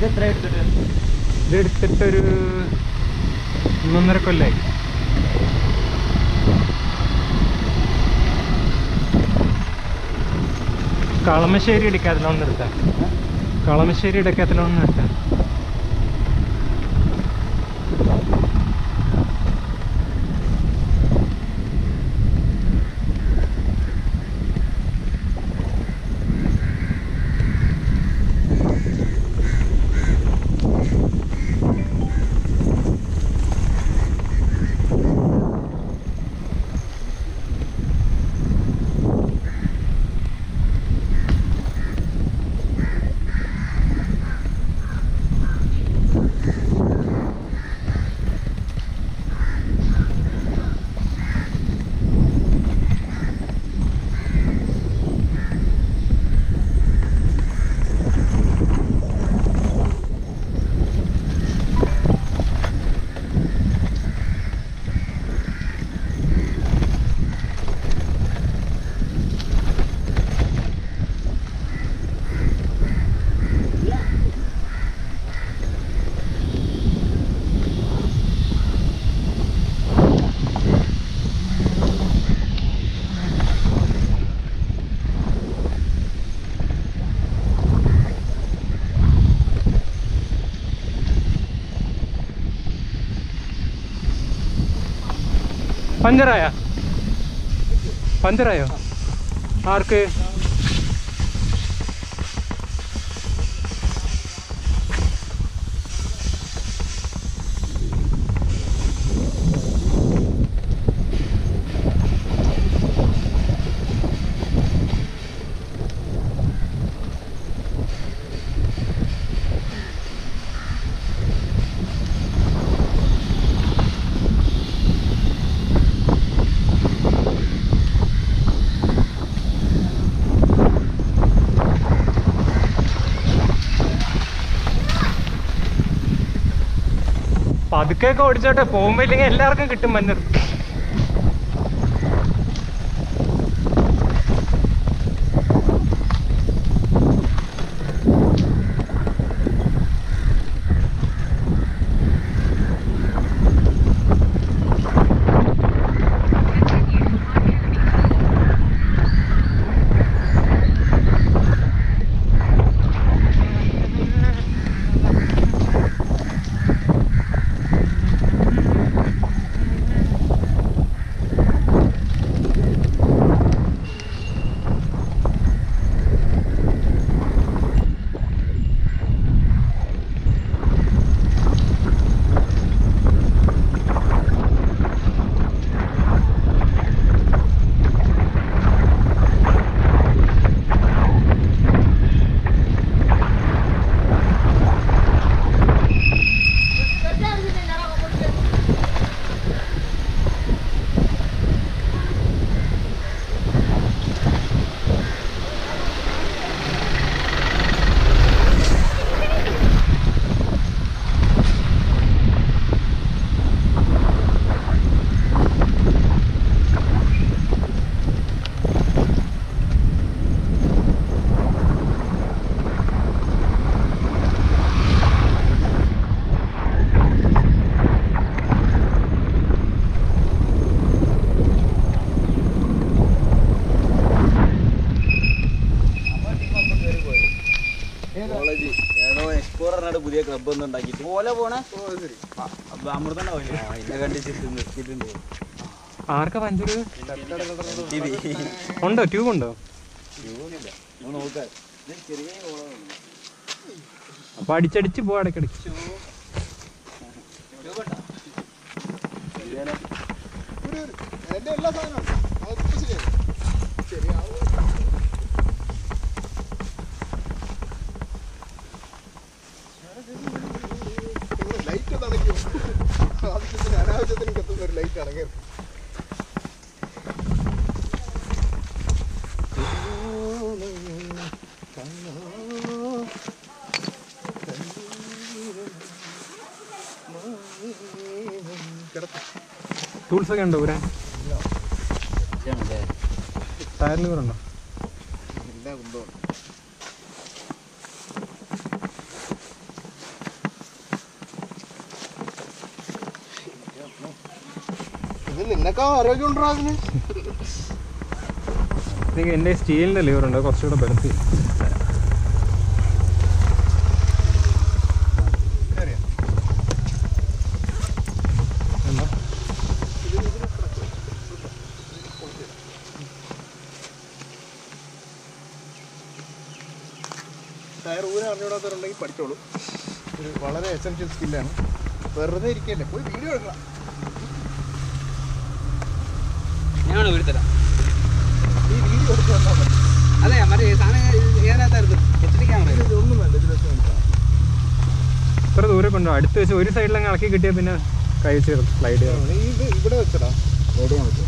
ഇതെടുത്തിട്ടൊരു 1.5 കൊല്ലമായി. കളമശ്ശേരി ഇടയ്ക്കതിലൊന്നും എടുത്താൽ കളമശ്ശേരി ഇടയ്ക്കതിലൊന്നും എടുത്താൽ പഞ്ചറായോ? ആർക്ക്? പതുക്കെയൊക്കെ ഓടിച്ചോട്ടെ, പോകുമ്പോ ഇല്ലെങ്കിൽ എല്ലാവർക്കും കിട്ടും മഞ്ഞർ. പുതിയ ക്ലബ് ഒന്നും ഉണ്ടാക്കിട്ട് പോലെ പോണേ അമൃതം നിർത്തിയിട്ടുണ്ട്. ആർക്കാ പഞ്ചർ? ഉണ്ടോ? ട്യൂബ് ഉണ്ടോ? അപ്പൊ അടിച്ചടിച്ച് പോവാ ഇടയ്ക്കിടയ്ക്ക്. എല്ലാ സാധനവും ലൈറ്റ് തടയ്ക്കും. ആവശ്യത്തിന് അനാവശ്യത്തിന് കത്തുന്ന ഒരു ലൈറ്റ് അടങ്ങി. ടൂൾസ് ഒക്കെ ഉണ്ടോ ഊരാൻ? ടയറിൽ ഊരുണ്ടോ? എല്ലാ കുന്തവും നിന്നൊക്കെ ആരോഗ്യം ഉണ്ടോ അതിന്? എൻ്റെ സ്റ്റീലിൻ്റെ ലിവർ ഉണ്ട്, കുറച്ചുകൂടെ ബലത്തി. ടയർ ഊരാൻ അറിഞ്ഞൂടാത്തവരുണ്ടെങ്കിൽ പഠിച്ചോളൂ. ഒരു വളരെ എസെൻഷ്യൽ സ്കില്ലാണ്. വെറുതെ ഇരിക്കല്ലേ, പോയി വീഡിയോ എടുക്കണം. ഞാൻ ഊരിത്തരാം. ഈ വീഡിയോ എടുത്ത് വന്നാൽ മതി. അതെ മറ്റേ സാധനം ഏതിനകത്തായിരുന്നു? HD camera. ഇതൊന്നും വേണ്ട, ഇതിലൊക്കെ നോക്കാം. ഇത്ര ദൂരെ കൊണ്ടോ അടുത്ത് വെച്ച് ഒരു സൈഡിലങ്ങ് ഇളക്കി കിട്ടിയാൽ പിന്നെ കൈ വെച്ച് സ്ലൈഡ് ചെയ്യാം. ഇത് ഇവിടെ വെച്ചടാ. റോഡ് വെച്ചു.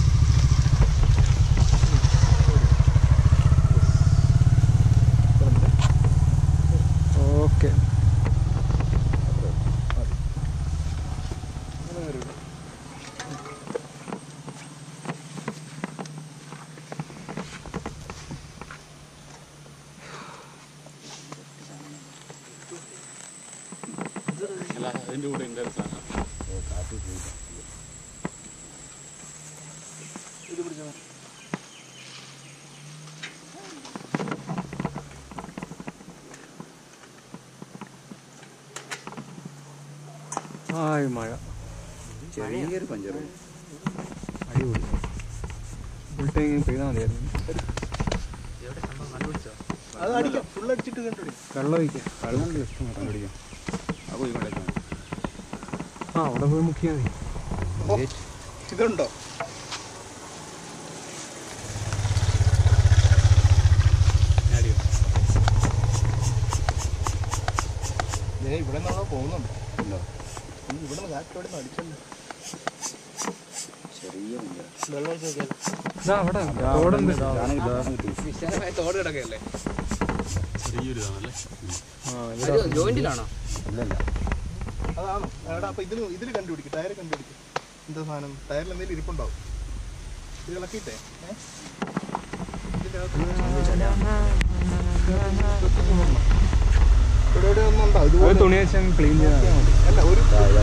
ഓക്കെ. അതിൻ്റെ കൂടെ ഉണ്ട് ഇത് പിടിച്ചോ. ആയി മഴ ചെറിയൊരു പഞ്ചർ. അടിപൊളി. ഫുൾ ടൈം പെയ്താൽ മതിയായിരുന്നു. അത് അടിക്കാം, ഫുൾ അടിച്ചിട്ട് കണ്ടുപിടിക്കും. വെള്ളം ഒഴിക്കാം. വെള്ളം ഇഷ്ടം കണ്ടുപിടിക്കാം. ആ പോയി കൊണ്ടേക്കാം. ആ അവിടെ പോയി മുക്കിയാൽ മതി. ഓ, ഇതുണ്ടോ? ഇവിടെ നിന്നാണോ പോകുന്നുണ്ടോ? ഇവിടെ നിന്ന് കാറ്റോടെ അടിച്ചല്ലോ. ചെറിയ വെള്ളം ഒഴിച്ച് നോക്കിയാൽ ഇതാ അവിടെ തോടുണ്ട്. വിശാലമായ തോട് കിടക്കല്ലേ? ജോയിന്റിലാണോ? ഇല്ലല്ല, അതാണ് എടാ. അപ്പൊ ഇതിൽ കണ്ടുപിടിക്കും, ടയർ കണ്ടുപിടിക്കും. എന്താ സാധനം? ടയറിൽ എന്തെങ്കിലും ഇരിപ്പുണ്ടാവും. ഇത് ഇളക്കിയിട്ടേ ഇവിടെ ഇവിടെ ഒന്നും ഉണ്ടാവും. ഒരു ഇതുപോലെ തുണി വെച്ച് ക്ലീൻ ചെയ്താൽ മതി. അല്ല ഒരു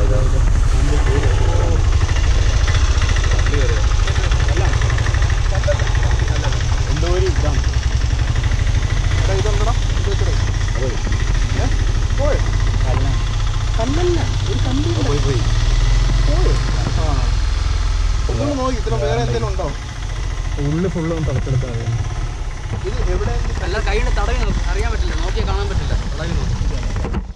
എന്തോ ഒരു ഇതാണ്. എടാ ഇതുണ്ടടാ, ഇത് വെച്ചടേ. പോയോ? കല്ലല്ല, ഒരു കമ്പി പോയോ? ആ ഒന്ന് നോക്കി, ഇത്ര വേറെ എന്തെങ്കിലും ഉണ്ടോ? ഉള്ളിൽ ഫുള്ളും തളച്ചെടുത്താൽ മതി. ഇത് എവിടെ അല്ല കൈയുടെ തടവി അറിയാൻ പറ്റില്ല, നോക്കിയാൽ കാണാൻ പറ്റില്ല. തടവി നോക്കി